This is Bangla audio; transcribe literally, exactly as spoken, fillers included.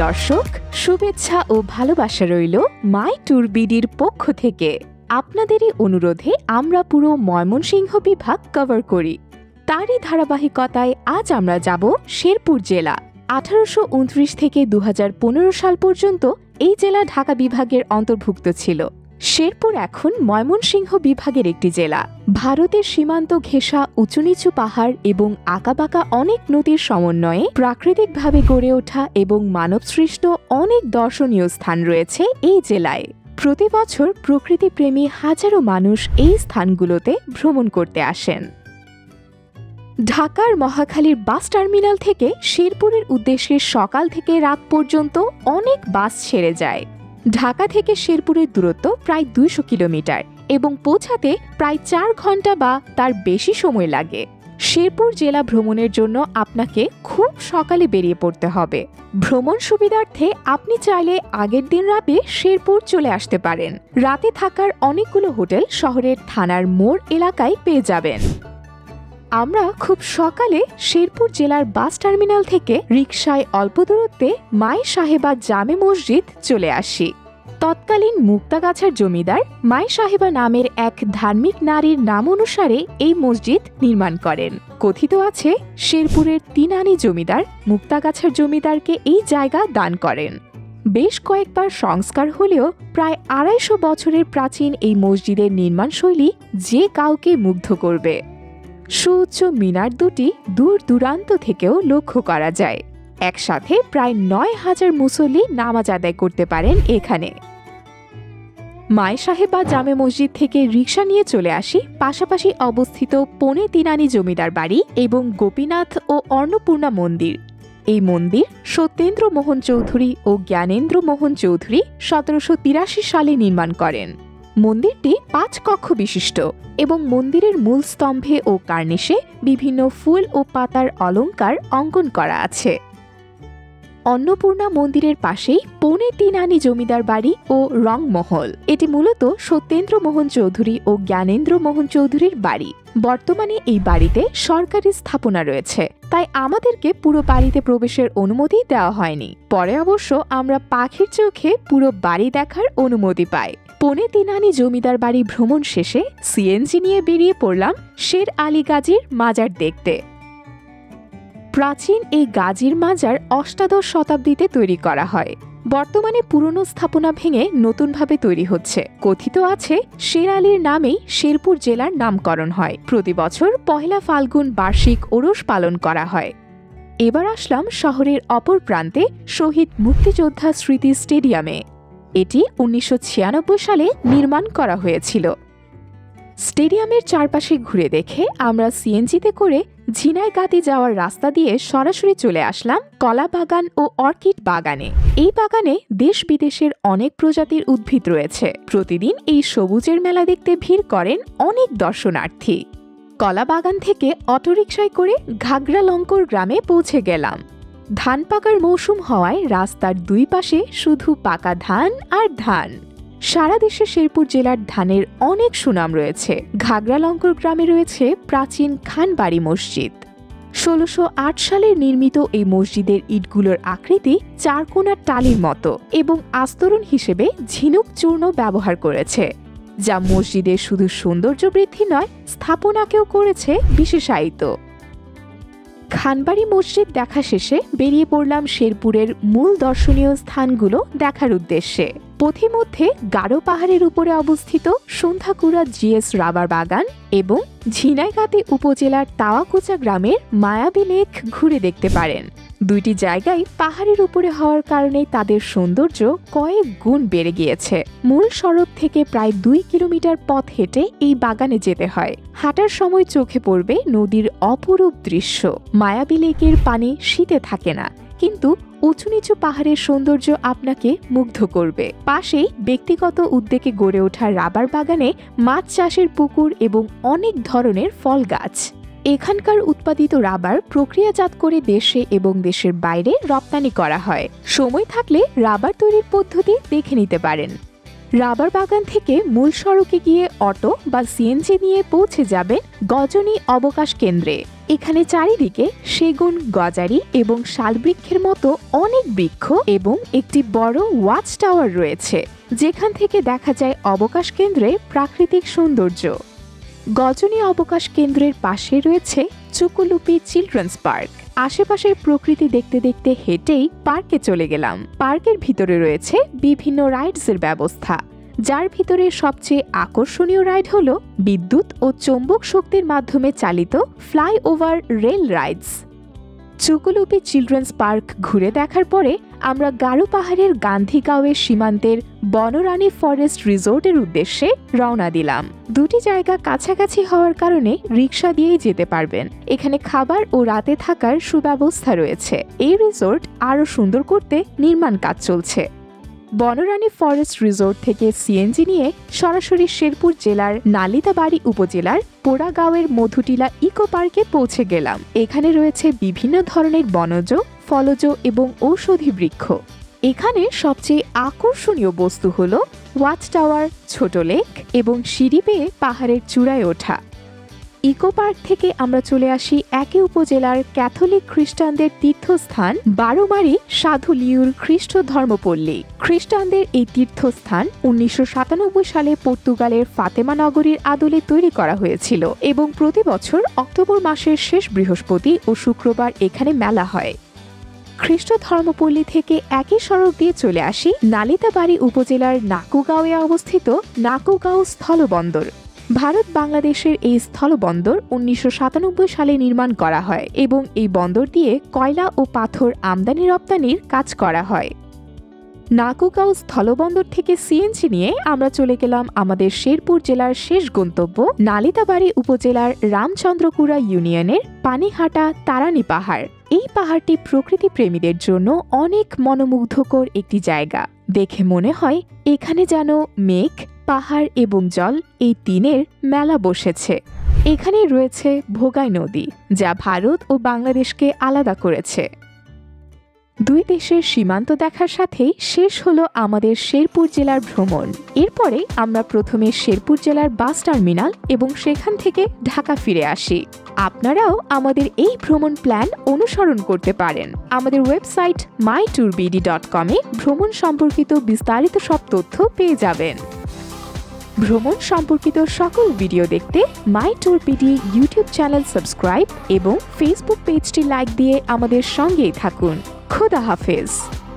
দর্শক, শুভেচ্ছা ও ভালোবাসা রইল মাই ট্যুর বিডির পক্ষ থেকে। আপনাদেরই অনুরোধে আমরা পুরো ময়মনসিংহ বিভাগ কভার করি। তারই ধারাবাহিকতায় আজ আমরা যাব শেরপুর জেলা। আঠারোশো উনত্রিশ থেকে দু হাজার পনেরো সাল পর্যন্ত এই জেলা ঢাকা বিভাগের অন্তর্ভুক্ত ছিল। শেরপুর এখন ময়মনসিংহ বিভাগের একটি জেলা। ভারতের সীমান্ত ঘেঁষা উঁচু নিচু পাহাড় এবং আঁকাবাঁকা অনেক নদীর সমন্বয়ে প্রাকৃতিকভাবে গড়ে ওঠা এবং মানবসৃষ্ট অনেক দর্শনীয় স্থান রয়েছে এই জেলায়। প্রতি বছর প্রকৃতিপ্রেমী হাজারো মানুষ এই স্থানগুলোতে ভ্রমণ করতে আসেন। ঢাকার মহাখালীর বাস টার্মিনাল থেকে শেরপুরের উদ্দেশ্যে সকাল থেকে রাত পর্যন্ত অনেক বাস ছেড়ে যায়। ঢাকা থেকে শেরপুরের দূরত্ব প্রায় দুইশো কিলোমিটার এবং পৌঁছাতে প্রায় চার ঘন্টা বা তার বেশি সময় লাগে। শেরপুর জেলা ভ্রমণের জন্য আপনাকে খুব সকালে বেরিয়ে পড়তে হবে। ভ্রমণ সুবিধার্থে আপনি চাইলে আগের দিন রাতে শেরপুর চলে আসতে পারেন। রাতে থাকার অনেকগুলো হোটেল শহরের থানার মোড় এলাকায় পেয়ে যাবেন। আমরা খুব সকালে শেরপুর জেলার বাস টার্মিনাল থেকে রিকশায় অল্প দূরত্বে মাই সাহেবা জামে মসজিদ চলে আসি। তৎকালীন মুক্তাগাছার জমিদার মাই সাহেবা নামের এক ধার্মিক নারীর নাম অনুসারে এই মসজিদ নির্মাণ করেন। কথিত আছে, শেরপুরের তিনানি জমিদার মুক্তাগাছার জমিদারকে এই জায়গা দান করেন। বেশ কয়েকবার সংস্কার হলেও প্রায় আড়াইশো বছরের প্রাচীন এই মসজিদের নির্মাণশৈলী যে কাউকে মুগ্ধ করবে। সুউচ্চ মিনার দুটি দূর দূরান্ত থেকেও লক্ষ্য করা যায়। একসাথে প্রায় নয় হাজার মুসল্লি নামাজ আদায় করতে পারেন এখানে। মাই সাহেবা জামে মসজিদ থেকে রিকশা নিয়ে চলে আসি পাশাপাশি অবস্থিত পৌনে তিনানি জমিদার বাড়ি এবং গোপীনাথ ও অন্নপূর্ণা মন্দির। এই মন্দির সত্যেন্দ্র মোহন চৌধুরী ও জ্ঞানেন্দ্র মোহন চৌধুরী সতেরোশো তিরাশি সালে নির্মাণ করেন। মন্দিরটি পাঁচ কক্ষ বিশিষ্ট এবং মন্দিরের মূল স্তম্ভে ও কার্নিশে বিভিন্ন ফুল ও পাতার অলঙ্কার অঙ্কন করা আছে। অন্নপূর্ণা মন্দিরের পাশেই পৌনে তিনানি জমিদার বাড়ি ও রংমহল। এটি মূলত সত্যেন্দ্র মোহন চৌধুরী ও জ্ঞানেন্দ্র মোহন চৌধুরীর বাড়ি। বর্তমানে এই বাড়িতে সরকারি স্থাপনা রয়েছে, তাই আমাদেরকে পুরো বাড়িতে প্রবেশের অনুমতি দেওয়া হয়নি। পরে অবশ্য আমরা পাখির চোখে পুরো বাড়ি দেখার অনুমতি পাই। পৌনে তিনানি জমিদার বাড়ি ভ্রমণ শেষে সিএনজি নিয়ে বেরিয়ে পড়লাম শের আলী গাজীর মাজার দেখতে। প্রাচীন এই গাজীর মাজার অষ্টাদশ শতাব্দীতে তৈরি করা হয়। বর্তমানে পুরনো স্থাপনা ভেঙে নতুনভাবে তৈরি হচ্ছে। কথিত আছে, শের আলীর নামেই শেরপুর জেলার নামকরণ হয়। প্রতি বছর পহেলা ফাল্গুন বার্ষিক ওরস পালন করা হয়। এবার আসলাম শহরের অপর প্রান্তে শহীদ মুক্তিযোদ্ধা স্মৃতি স্টেডিয়ামে। এটি উনিশশো ছিয়ানব্বই সালে নির্মাণ করা হয়েছিল। স্টেডিয়ামের চারপাশে ঘুরে দেখে আমরা সিএনজিতে করে ঝিনাইগাতি যাওয়ার রাস্তা দিয়ে সরাসরি চলে আসলাম কলা বাগান ও অর্কিড বাগানে। এই বাগানে দেশ বিদেশের অনেক প্রজাতির উদ্ভিদ রয়েছে। প্রতিদিন এই সবুজের মেলা দেখতে ভিড় করেন অনেক দর্শনার্থী। কলা বাগান থেকে অটোরিকশায় করে ঘাগড়ালঙ্কর গ্রামে পৌঁছে গেলাম। ধান পাকার মৌসুম হওয়ায় রাস্তার দুই পাশে শুধু পাকা ধান আর ধান। সারা দেশে শেরপুর জেলার ধানের অনেক সুনাম রয়েছে। ঘাগড়ালঙ্কর গ্রামে রয়েছে প্রাচীন খানবাড়ি মসজিদ। ষোলোশো আট সালে নির্মিত এই মসজিদের ইটগুলোর আকৃতি চারকোনা টালির মতো এবং আস্তরণ হিসেবে ঝিনুক চূর্ণ ব্যবহার করেছে, যা মসজিদের শুধু সৌন্দর্য বৃদ্ধি নয়, স্থাপনাকেও করেছে বিশেষায়িত। খানবাড়ি মসজিদ দেখা শেষে বেরিয়ে পড়লাম শেরপুরের মূল দর্শনীয় স্থানগুলো দেখার উদ্দেশ্যে। পথিমধ্যে গাঢ় পাহাড়ের উপরে অবস্থিত সন্ধ্যাকুড়া জিএস রাবার বাগান এবং ঝিনাইগাতি উপজেলার তাওয়াকুচা গ্রামের মায়াবী লেক ঘুরে দেখতে পারেন। দুইটি জায়গায় পাহাড়ের উপরে হওয়ার কারণে তাদের সৌন্দর্য কয়েক গুণ বেড়ে গিয়েছে। মূল সড়ক থেকে প্রায় দুই কিলোমিটার পথ হেঁটে এই বাগানে যেতে হয়। হাঁটার সময় চোখে পড়বে নদীর অপরূপ দৃশ্য। মায়াবী লেকের পানি শীতে থাকে না, কিন্তু উঁচু নিচু পাহাড়ের সৌন্দর্য আপনাকে মুগ্ধ করবে। পাশেই ব্যক্তিগত উদ্যোগে গড়ে ওঠা রাবার বাগানে মাছ চাষের পুকুর এবং অনেক ধরনের ফল গাছ। এখানকার উৎপাদিত রাবার প্রক্রিয়াজাত করে দেশে এবং দেশের বাইরে রপ্তানি করা হয়। সময় থাকলে রাবার তৈরির পদ্ধতি দেখে নিতে পারেন। রাবার বাগান থেকে মূল সড়কে গিয়ে অটো বা সিএনজি নিয়ে পৌঁছে যাবেন গজনী অবকাশ কেন্দ্রে। এখানে চারিদিকে সেগুন, গজারি এবং শালবৃক্ষের মতো অনেক বৃক্ষ এবং একটি বড় ওয়াচ টাওয়ার রয়েছে, যেখান থেকে দেখা যায় অবকাশ কেন্দ্রের প্রাকৃতিক সৌন্দর্য। গজনী অবকাশ কেন্দ্রের পাশে রয়েছে চুকুলুপি চিলড্রেন্স পার্ক। আশেপাশের প্রকৃতি দেখতে দেখতে হেঁটেই পার্কে চলে গেলাম। পার্কের ভিতরে রয়েছে বিভিন্ন রাইডসের ব্যবস্থা, যার ভিতরে সবচেয়ে আকর্ষণীয় রাইড হল বিদ্যুৎ ও চৌম্বক শক্তির মাধ্যমে চালিত flyover rail rides. Chukulupi children's park ঘুরে দেখার পরে আমরা গারো পাহাড়ের গান্ধীগাঁওয়ের সীমান্তের বনরানী ফরেস্ট রিসোর্টের উদ্দেশ্যে রওনা দিলাম। দুটি জায়গা কাছাকাছি হওয়ার কারণে রিক্সা দিয়েই যেতে পারবেন। এখানে খাবার ও রাতে থাকার সুব্যবস্থা রয়েছে। এই রিসোর্ট আরও সুন্দর করতে নির্মাণ কাজ চলছে। বনরানী ফরেস্ট রিসোর্ট থেকে সিএনজি নিয়ে সরাসরি শেরপুর জেলার নালিতাবাড়ি উপজেলার পোড়াগাঁওয়ের মধুটিলা ইকো পার্কে পৌঁছে গেলাম। এখানে রয়েছে বিভিন্ন ধরনের বনজ, ফলজ এবং ঔষধি বৃক্ষ। এখানে সবচেয়ে আকর্ষণীয় বস্তু হল ওয়াচ টাওয়ার, ছোট লেক এবং সিঁড়ি বেয়ে পাহাড়ের চূড়ায় ওঠা। ইকো পার্ক থেকে আমরা চলে আসি একই উপজেলার ক্যাথলিক খ্রিস্টানদের তীর্থস্থান বারোমারি সাধু লিউর খ্রিস্ট ধর্মপল্লী। খ্রিস্টানদের এই তীর্থস্থান উনিশশো সাতানব্বই সালে পর্তুগালের ফাতেমা নগরীর আদলে তৈরি করা হয়েছিল এবং প্রতি বছর অক্টোবর মাসের শেষ বৃহস্পতি ও শুক্রবার এখানে মেলা হয়। খ্রিস্ট ধর্মপল্লী থেকে একই সড়ক দিয়ে চলে আসি নালিতাবাড়ি উপজেলার নাকুগাঁওয়ে অবস্থিত নাকুগাঁও স্থলবন্দর। ভারত বাংলাদেশের এই স্থলবন্দর উনিশশো সাতানব্বই সালে নির্মাণ করা হয় এবং এই বন্দর দিয়ে কয়লা ও পাথর আমদানি রপ্তানির কাজ করা হয়। নাকুগাঁও স্থলবন্দর থেকে সিএনজি নিয়ে আমরা চলে গেলাম আমাদের শেরপুর জেলার শেষ গন্তব্য নালিতাবাড়ি উপজেলার রামচন্দ্রপুরা ইউনিয়নের পানিহাটা তারানি পাহাড়। এই পাহাড়টি প্রকৃতি প্রেমীদের জন্য অনেক মনোমুগ্ধকর একটি জায়গা। দেখে মনে হয় এখানে যেন মেঘ, পাহাড় এবং জল এই তিনের মেলা বসেছে। এখানে রয়েছে ভোগাই নদী, যা ভারত ও বাংলাদেশকে আলাদা করেছে। দুই দেশের সীমান্ত দেখার সাথেই শেষ হলো আমাদের শেরপুর জেলার ভ্রমণ। এরপরে আমরা প্রথমে শেরপুর জেলার বাস টার্মিনাল এবং সেখান থেকে ঢাকা ফিরে আসি। আপনারাও আমাদের এই ভ্রমণ প্ল্যান অনুসরণ করতে পারেন। আমাদের website my tour BD dot কমে ভ্রমণ সম্পর্কিত বিস্তারিত সব তথ্য পেয়ে যাবেন। ভ্রমণ সম্পর্কিত সকল ভিডিও দেখতে my tour BD YouTube channel subscribe এবং ফেসবুক পেজটি লাইক দিয়ে আমাদের সঙ্গেই থাকুন। খুদা হাফেজ।